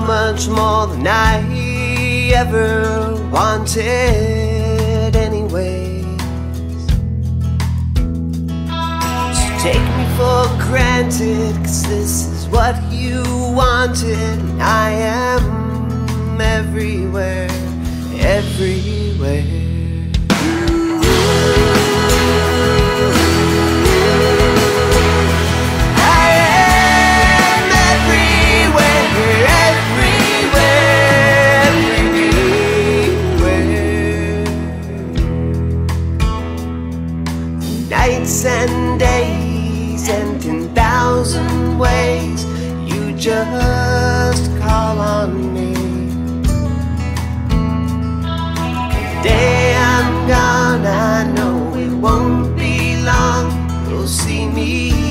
much more than I ever wanted anyways. So take me for granted, 'cause this is what you wanted. And I am everywhere, everywhere. Nights and days and 10,000 ways you just call on me. The day I'm gone, I know it won't be long. You'll see me